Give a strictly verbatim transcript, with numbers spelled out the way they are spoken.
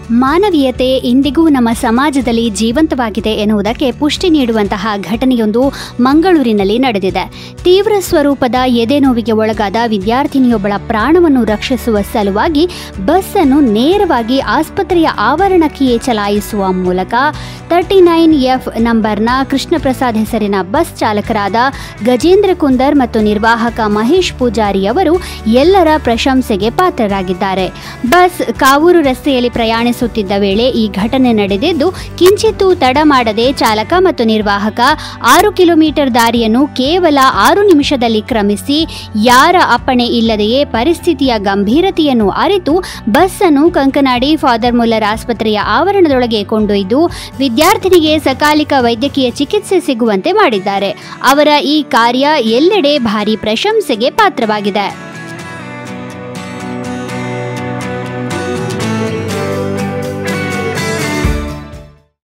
ಮಾನವೀಯತೆ ಇಂದಿಗೂ ನಮ್ಮ ಸಮಾಜದಲ್ಲಿ ಜೀವಂತವಾಗಿದೆ ಎನ್ನುವುದಕ್ಕೆ ಪುಷ್ಟಿ ನೀಡುವಂತಹ ಘಟನೆಯೊಂದು ಮಂಗಳೂರಿನಲ್ಲಿ ನಡೆದಿದೆ. ತೀವ್ರ ಸ್ವರೂಪದ ಎದೆ ನೋವಿಗೆ ಒಳಗಾದ ವಿದ್ಯಾರ್ಥಿನಿಯೊಬ್ಬಳ ಪ್ರಾಣವನ್ನು ರಕ್ಷಿಸುವ ಸಲುವಾಗಿ ಬಸ್ ಅನ್ನು ನೇರವಾಗಿ ಆಸ್ಪತ್ರೆಯ ಆವರಣಕ್ಕೆಯೇ ಚಲಾಯಿಸುವ ಮೂಲಕ ತರ್ಟಿ ನೈನ್ ಎಫ್ ನಂಬರ್ನ ಕೃಷ್ಣ ಪ್ರಸಾದ್ ಹೆಸರಿನ ಬಸ್ ಚಾಲಕರಾದ ಗಜೇಂದ್ರ ಕುಂದರ್ ಮತ್ತು ನಿರ್ವಾಹಕ ಮಹೇಶ್ ಪೂಜಾರಿ ಅವರು ಎಲ್ಲರ ಪ್ರಶಂಸೆಗೆ ಪಾತ್ರರಾಗಿದ್ದಾರೆ. ಬಸ್ ಕಾವೂರು ರಸ್ತೆಯಲ್ಲಿ ಪ್ರಯಾಣಿಸುತ್ತಿದ್ದ ವೇಳೆ ಈ ಘಟನೆ ನಡೆದಿದ್ದು, ಕಿಂಚಿತ್ತೂ ತಡ ಮಾಡದೆ ಚಾಲಕ ಮತ್ತು ನಿರ್ವಾಹಕ ಆರು ಕಿಲೋಮೀಟರ್ ದಾರಿಯನ್ನು ಕೇವಲ ಆರು ನಿಮಿಷದಲ್ಲಿ ಕ್ರಮಿಸಿ ಯಾರ ಅಪ್ಪಣೆ ಇಲ್ಲದೆಯೇ ಪರಿಸ್ಥಿತಿಯ ಗಂಭೀರತೆಯನ್ನು ಅರಿತು ಬಸ್ ಅನ್ನು ಕಂಕನಾಡಿ ಫಾದರ್ ಮುಲ್ಲರ್ ಆಸ್ಪತ್ರೆಯ ಆವರಣದೊಳಗೆ ಕೊಂಡೊಯ್ದು ವಿದ್ಯಾರ್ಥಿನಿಗೆ ಸಕಾಲಿಕ ವೈದ್ಯಕೀಯ ಚಿಕಿತ್ಸೆ ಸಿಗುವಂತೆ ಮಾಡಿದ್ದಾರೆ. ಅವರ ಈ ಕಾರ್ಯ ಎಲ್ಲೆಡೆ ಭಾರೀ ಪ್ರಶಂಸೆಗೆ ಪಾತ್ರವಾಗಿದೆ.